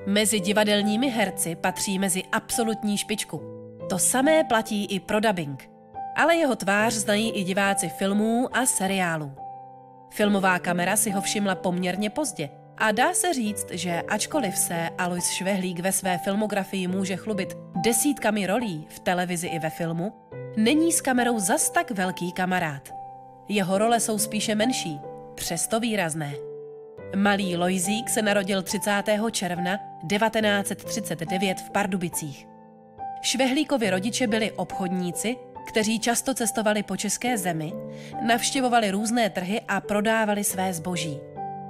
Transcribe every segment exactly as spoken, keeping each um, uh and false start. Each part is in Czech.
Mezi divadelními herci patří mezi absolutní špičku. To samé platí i pro dabing. Ale jeho tvář znají i diváci filmů a seriálů. Filmová kamera si ho všimla poměrně pozdě a dá se říct, že ačkoliv se Alois Švehlík ve své filmografii může chlubit desítkami rolí v televizi i ve filmu, není s kamerou zas tak velký kamarád. Jeho role jsou spíše menší, přesto výrazné. Malý Lojzík se narodil třicátého června devatenáct set třicet devět v Pardubicích. Švehlíkovi rodiče byli obchodníci, kteří často cestovali po české zemi, navštěvovali různé trhy a prodávali své zboží.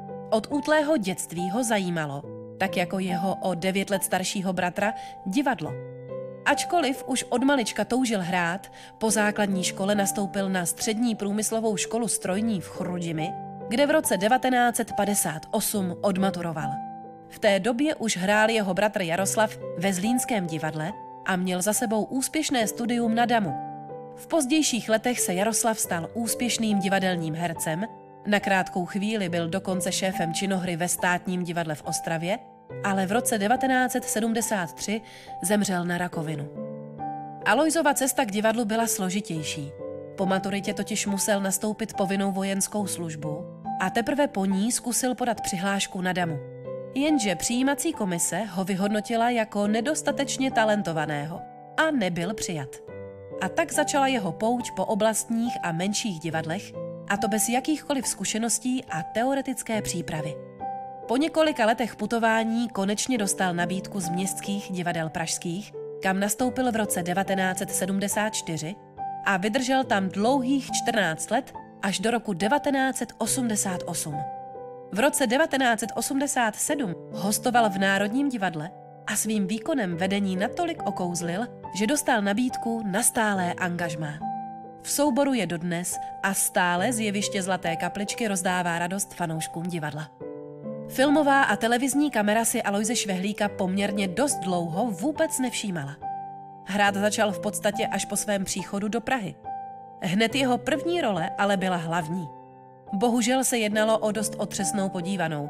Od útlého dětství ho zajímalo, tak jako jeho o devět let staršího bratra, divadlo. Ačkoliv už od malička toužil hrát, po základní škole nastoupil na střední průmyslovou školu strojní v Chrudimi, kde v roce devatenáct set padesát osm odmaturoval. V té době už hrál jeho bratr Jaroslav ve Zlínském divadle a měl za sebou úspěšné studium na damu. V pozdějších letech se Jaroslav stal úspěšným divadelním hercem, na krátkou chvíli byl dokonce šéfem činohry ve Státním divadle v Ostravě, ale v roce devatenáct set sedmdesát tři zemřel na rakovinu. Aloisova cesta k divadlu byla složitější. Po maturitě totiž musel nastoupit povinnou vojenskou službu a teprve po ní zkusil podat přihlášku na damu. Jenže přijímací komise ho vyhodnotila jako nedostatečně talentovaného a nebyl přijat. A tak začala jeho pouť po oblastních a menších divadlech, a to bez jakýchkoliv zkušeností a teoretické přípravy. Po několika letech putování konečně dostal nabídku z městských divadel pražských, kam nastoupil v roce devatenáct set sedmdesát čtyři a vydržel tam dlouhých čtrnáct let až do roku devatenáct set osmdesát osm. V roce devatenáct set osmdesát sedm hostoval v Národním divadle a svým výkonem vedení natolik okouzlil, že dostal nabídku na stálé angažmá. V souboru je dodnes a stále z jeviště Zlaté kapličky rozdává radost fanouškům divadla. Filmová a televizní kamera si Aloise Švehlíka poměrně dost dlouho vůbec nevšímala. Hrát začal v podstatě až po svém příchodu do Prahy. Hned jeho první role ale byla hlavní. Bohužel se jednalo o dost otřesnou podívanou.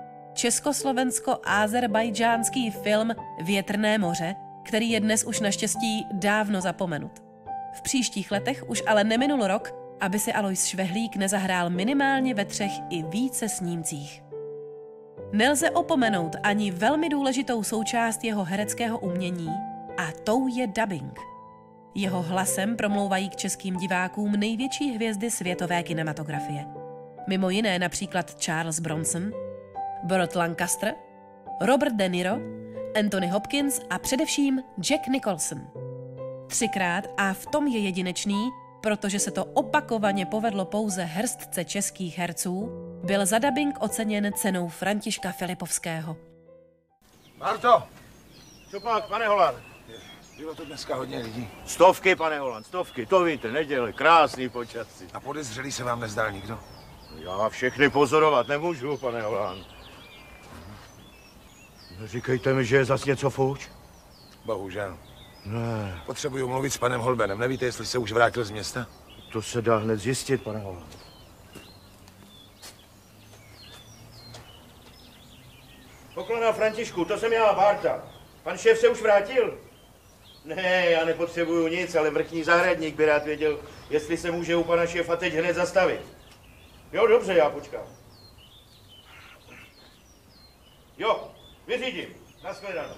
Československo-azerbajdžánský film Větrné moře, který je dnes už naštěstí dávno zapomenut. V příštích letech už ale neminul rok, aby si Alois Švehlík nezahrál minimálně ve třech i více snímcích. Nelze opomenout ani velmi důležitou součást jeho hereckého umění a tou je dabing. Jeho hlasem promlouvají k českým divákům největší hvězdy světové kinematografie. Mimo jiné například Charles Bronson, Burt Lancaster, Robert De Niro, Anthony Hopkins a především Jack Nicholson. Třikrát, a v tom je jedinečný, protože se to opakovaně povedlo pouze hrstce českých herců, byl za dabing oceněn cenou Františka Filipovského. Marto! Co pak, pane Holan? Bylo to dneska hodně lidí. Stovky, pane Holan, stovky, to víte, neděle, krásný počasí. A podezřelý se vám nezdál nikdo? Já všechny pozorovat nemůžu, pane Holan. Říkejte mi, že je zas něco fuč? Bohužel. Ne. Potřebuju mluvit s panem Holbenem. Nevíte, jestli se už vrátil z města? To se dá hned zjistit, pane Holan. Poklona Františku, to jsem já, Bárta. Pan šéf se už vrátil? Ne, já nepotřebuju nic, ale vrchní zahradník by rád věděl, jestli se může u pana šéfa teď hned zastavit. Jo, dobře, já počkám. Jo, vyřídím. Nashledanou.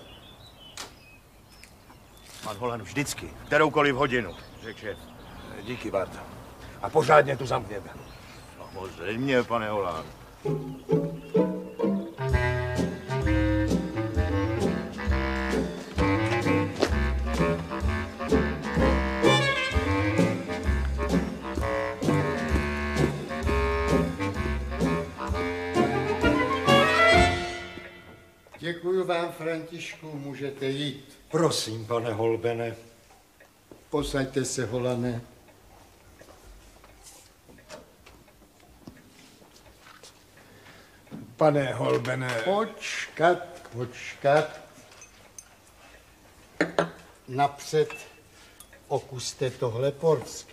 Pan Holan vždycky, kteroukoliv hodinu, řekl šéf. Díky, Barto. A pořádně tu zamkněte. Samozřejmě, pane Holan. Děkuji vám, Františku, můžete jít. Prosím, pane Holbene. Posaďte se, Holane. Pane Holbene... Počkat, počkat. Napřed okuste tohle portské.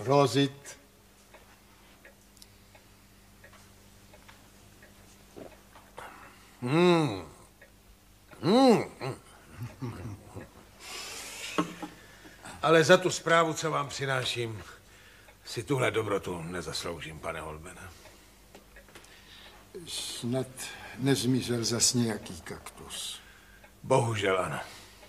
Prosit. Hmm. Hmm. Ale za tu zprávu, co vám přináším, si tuhle dobrotu nezasloužím, pane Holbene. Snad nezmizel zas nějaký kaktus. Bohužel ano.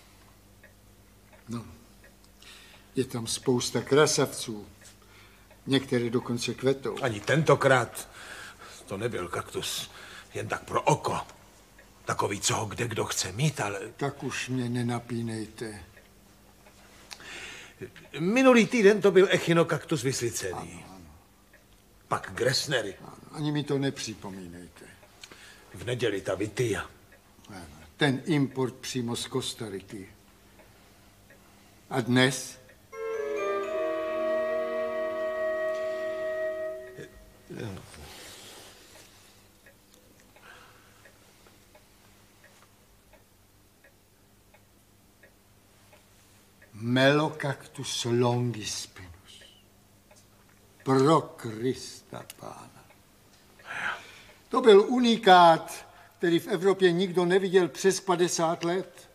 No, je tam spousta krasavců. Některé dokonce kvetou. Ani tentokrát to nebyl kaktus jen tak pro oko. Takový, co ho kde kdo chce mít, ale... Tak už mě nenapínejte. Minulý týden to byl echinokaktus vyslicený. Pak Gressnery. Ani mi to nepřipomínejte. V neděli ta Vitia. Ten import přímo z Kostariky. A dnes? Melocactus longispinus. Pro Krista Pána. To byl unikát, který v Evropě nikdo neviděl přes padesát let.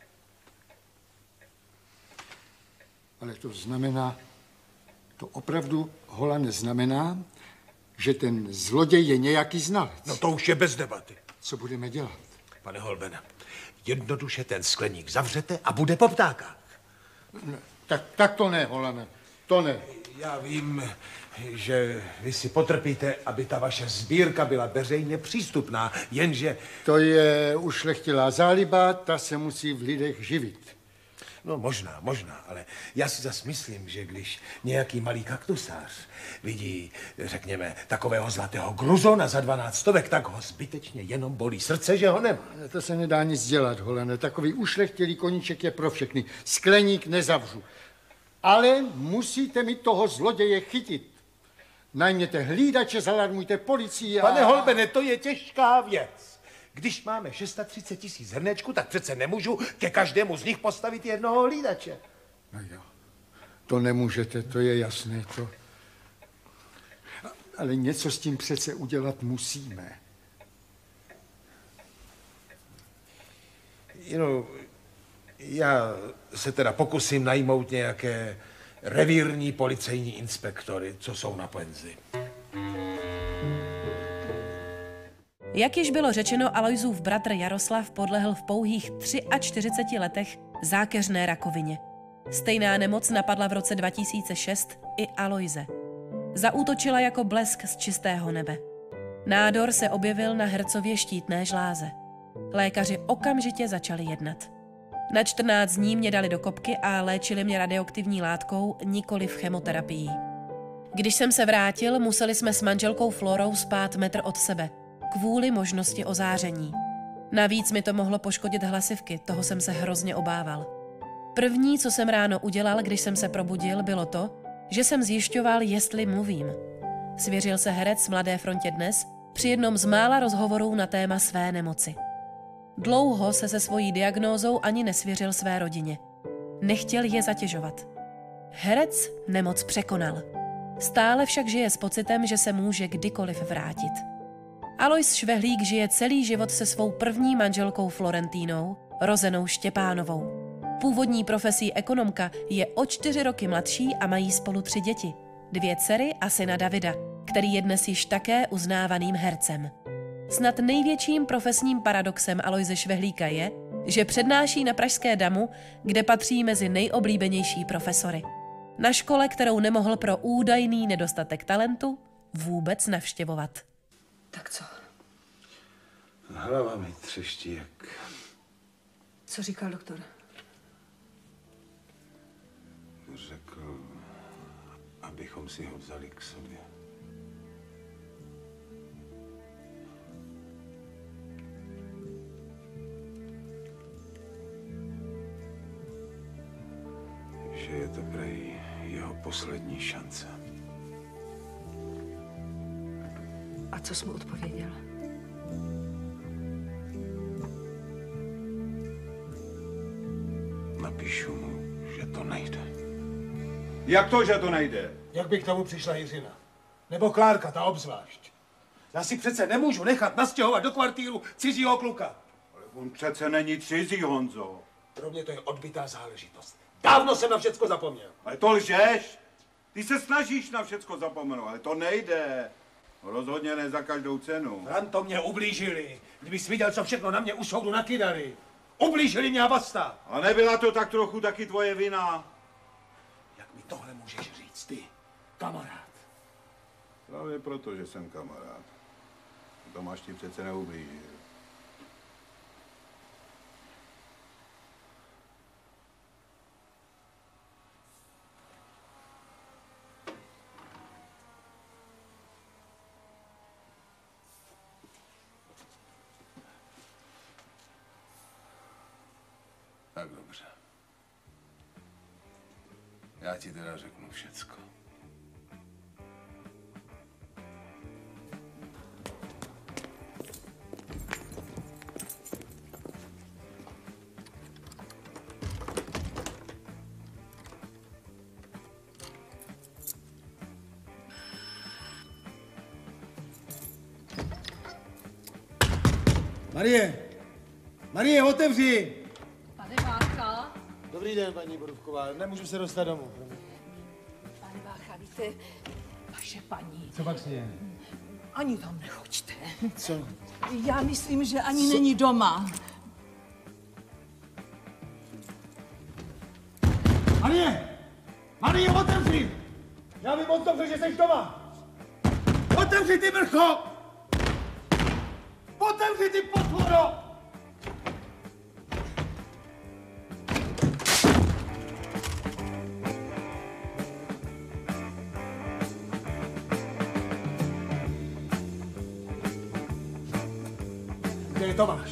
Ale to znamená, to opravdu, Hola, neznamená, že ten zloděj je nějaký znalec. No to už je bez debaty. Co budeme dělat? Pane Holbene, jednoduše ten skleník zavřete a bude po ptákách. Ne, tak, tak to ne, Holane, to ne. Já vím, že vy si potrpíte, aby ta vaše sbírka byla veřejně přístupná, jenže... To je ušlechtilá záliba, ta se musí v lidech živit. No možná, možná, ale já si zas myslím, že když nějaký malý kaktusář vidí, řekněme, takového zlatého gruzona za dvanáct stovek, tak ho zbytečně jenom bolí srdce, že ho nemá. To se nedá nic dělat, Holane, takový ušlechtilý koníček je pro všechny. Skleník nezavřu. Ale musíte mi toho zloděje chytit. Najměte hlídače, zalarmujte policii a... Pane Holbene, to je těžká věc. Když máme třicet šest tisíc hrnečků, tak přece nemůžu ke každému z nich postavit jednoho hlídače. No jo, to nemůžete, to je jasné, to... Ale něco s tím přece udělat musíme. Jenom já se teda pokusím najmout nějaké revírní policejní inspektory, co jsou na penzi. Jak již bylo řečeno, Alojzův bratr Jaroslav podlehl v pouhých čtyřiceti třech letech zákeřné rakovině. Stejná nemoc napadla v roce dva tisíce šest i Alojze. Zaútočila jako blesk z čistého nebe. Nádor se objevil na Hercově štítné žláze. Lékaři okamžitě začali jednat. Na čtrnáct dní mě dali do kopky a léčili mě radioaktivní látkou, nikoliv chemoterapií. Když jsem se vrátil, museli jsme s manželkou Florou spát metr od sebe, kvůli možnosti ozáření. Navíc mi to mohlo poškodit hlasivky, toho jsem se hrozně obával. První, co jsem ráno udělal, když jsem se probudil, bylo to, že jsem zjišťoval, jestli mluvím. Svěřil se herec Mladé frontě Dnes při jednom z mála rozhovorů na téma své nemoci. Dlouho se se svojí diagnózou ani nesvěřil své rodině. Nechtěl je zatěžovat. Herec nemoc překonal. Stále však žije s pocitem, že se může kdykoliv vrátit. Alojz Švehlík žije celý život se svou první manželkou Florentínou, rozenou Štěpánovou. Původní profesí ekonomka je o čtyři roky mladší a mají spolu tři děti. Dvě dcery a syna Davida, který je dnes již také uznávaným hercem. Snad největším profesním paradoxem Alojze Švehlíka je, že přednáší na Pražské Damu, kde patří mezi nejoblíbenější profesory. Na škole, kterou nemohl pro údajný nedostatek talentu vůbec navštěvovat. Tak co? Hlava mi třeští jak... Co říkal doktor? Řekl, abychom si ho vzali k sobě. Že je to prej jeho poslední šance. A co jsi mu odpověděl? Napíšu mu, že to nejde. Jak to, že to nejde? Jak by k tomu přišla Jiřina? Nebo Klárka, ta obzvlášť. Já si přece nemůžu nechat nastěhovat do kvartíru cizího kluka. Ale on přece není cizí, Honzo. Pro mě to je odbytá záležitost. Dávno jsem na všecko zapomněl. Ale to lžeš. Ty se snažíš na všecko zapomenout, ale to nejde. Rozhodně ne za každou cenu. Ranto mě ublížili. Kdybys viděl, co všechno na mě u soudu nakydali. Ublížili mě a basta. A nebyla to tak trochu taky tvoje vina? Jak mi tohle můžeš říct ty, kamarád? Právě proto, že jsem kamarád. Tomáš ti přece neublížil. Tak dobře. Já ti teda řeknu všecko. Marie! Marie, otevři! Pane Vácha? Dobrý den, paní Borůvková. Nemůžu se dostat domů. Pane Vácha, víte, vaše paní... Co pak s ní? Ani tam nechoďte. Co? Já myslím, že ani Co? není doma. Marie! Marie, otevři! Já vím o tom, že jsi doma! Otevři, ty mrcho! Otevři, ty potvoro! Kde je Tomáš?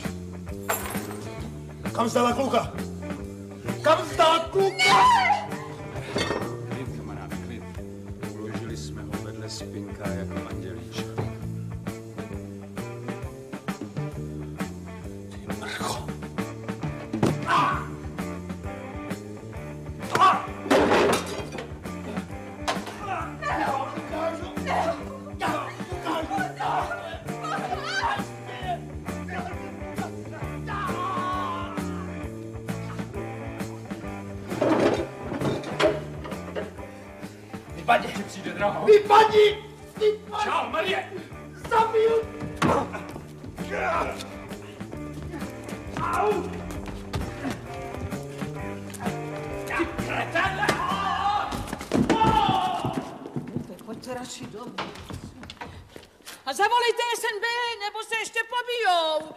Kam zdala kluka? Kam zdala kluka? Klid, kamarád, klid. Uložili jsme ho vedle spinka jako andělíčka. Ty mrcho. Vypadni! Že přijde draho. Vypadni! Vypadni! Čau, Marie! Zabil! Au! Ty kretele! Pojďte, pojďte radši domů. A zavolejte S N B, nebo se ještě pobijou.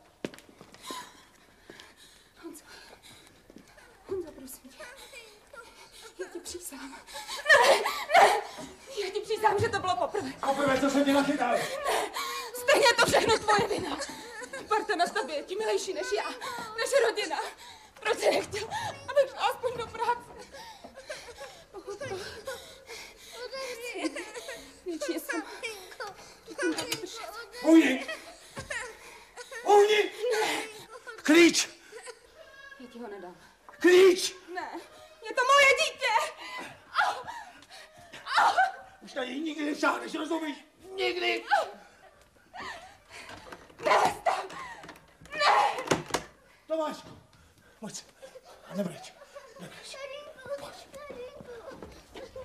Honzo, Honzo, prosím tě. Já ti přísám. Ne, ne! Já ti přísám, že to bylo poprvé. Poprvé, co jsem tě nachytal. Ne, stejně je to všechno tvoje vina. Barta na tobě je ti milejší než já, než rodina. Proč jsi nechtěl, abych šla aspoň do práce? Pochod to. Většině jsem. Uhni! Uhni! Ne. Klíč! Já ti ho nedám. Klíč! Ne, je to moje dítě! Au. Au. Už na něj nikdy nesáhneš, rozumíš? Nikdy! Nevesta! Ne! Tomášku, pojď. A nebreč, nebreč. Pojď.